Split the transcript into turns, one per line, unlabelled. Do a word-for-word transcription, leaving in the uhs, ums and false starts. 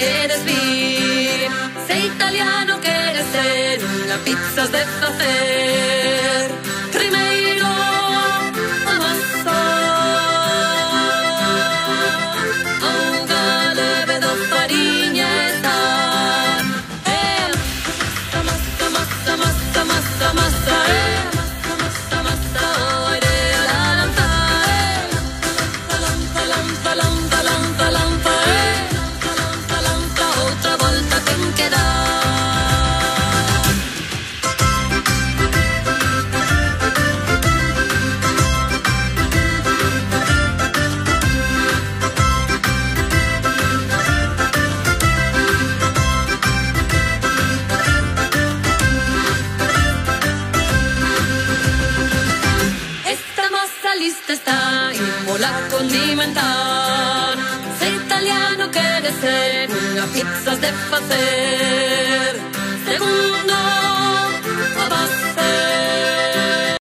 queres vir, se italiano queres ser, unha pizzas de facer. Primeiro a masa, auga, levedo, fariña e sal. E masa, masa, masa, masa, masa, e masa, masa, oire la lampa, e lampa, lampa, lampa, lampa, lampa, e lampa, lampa, outra volta ten que dar. Esta masa lista está, ímola condimentar. Se italiano quere ser, unha pizzas de facer.